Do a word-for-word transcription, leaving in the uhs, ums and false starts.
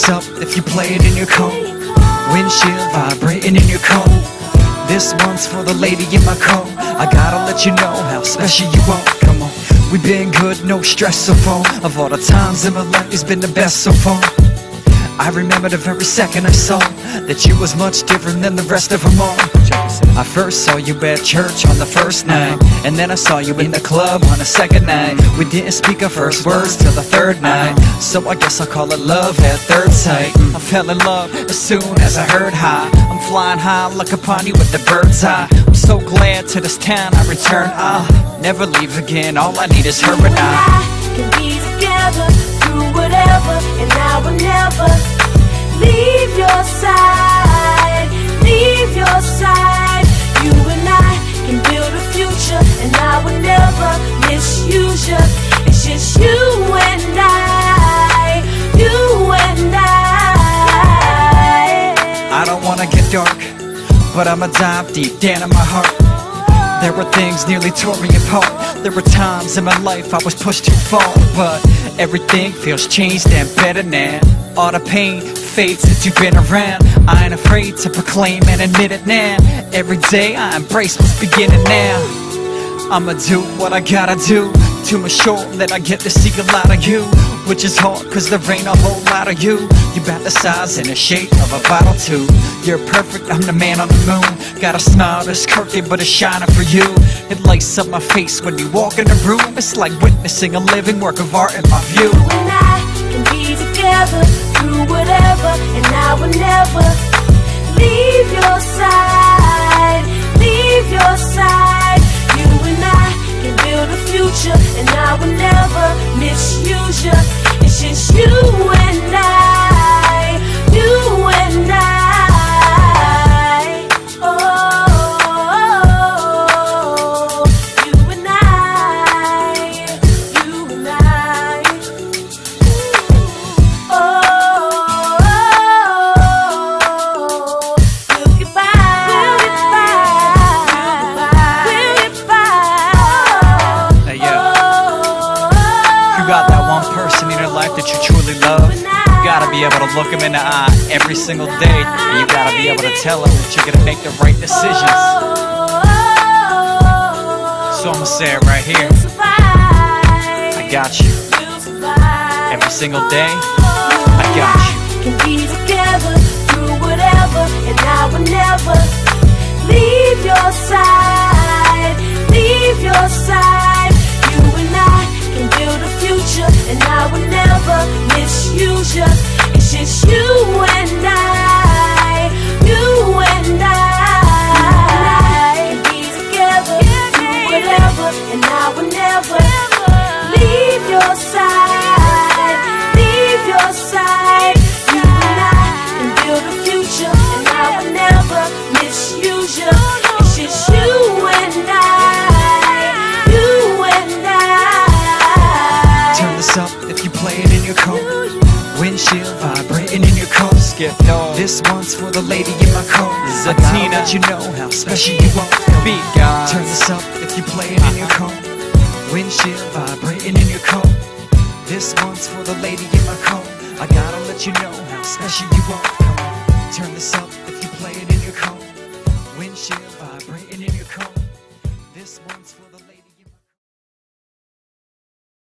this up if you play it in your coat. Windshield vibrating in your coat. This one's for the lady in my coat. I gotta let you know how special you are. Come on, we been good, no stress so far. Of all the times in my life, it's been the best so far. I remember the very second I saw that you was much different than the rest of them all. I first saw you at church on the first night, and then I saw you in the club on the second night. We didn't speak our first words till the third night, so I guess I'll call it love at third sight. I fell in love as soon as I heard hi. I'm flying high, look upon you with the bird's eye. I'm so glad to this town I return. I'll never leave again, all I need is her and I. Can be together through whatever, and I will never leave your side, leave your side. You and I can build a future, and I will never misuse you. It's just you and I, you and I. I don't wanna get dark, but I'ma dive deep down in my heart. There were things nearly tore me apart. There were times in my life I was pushed too far, but everything feels changed and better now. All the pain fades since you've been around. I ain't afraid to proclaim and admit it now. Every day I embrace what's beginning now. I'ma do what I gotta do to make sure that I get to see a lot of you, which is hard cause there ain't a whole lot of you. You about the size and the shape of a bottle too. You're perfect, I'm the man on the moon. Got a smile that's crooked but it's shining for you. It lights up my face when you walk in the room. It's like witnessing a living work of art in my view. You and I can be together through whatever, and I will never leave your side, leave your side. You and I can build a future, and I will never misuse you. It's just you and I, you and I. Oh, you and I, you and I. Oh, we'll get by, we'll get by, we'll get by. Hey yo, you got that one person in your life that you truly love. You gotta be able to look them in the eye every single day, and you gotta be able to tell them that you're gonna make the right decisions. So I'ma say it right here, I got you. Every single day, I got you. Can be together through whatever, and I will never leave your side, leave your side. You and I can build a future, and I will never misuse you. It's just you and I, you and I. Can be together through whatever, and I will never leave your side, leave your side. You and I can build a future, and I will never misuse you. It's just you and I, you and I. Turn this up if you play it in your coat. Windshield vibrating in your coat. Skip dog. This one's for the lady in my coat. Zatina, let you know how special you are. Beat God. Turn this up if you play it in your coat. Windshield vibrating in your coat. This one's for the lady in my coat. I gotta let you know how special you are. Come on. Turn this up if you play it in your coat. Windshield.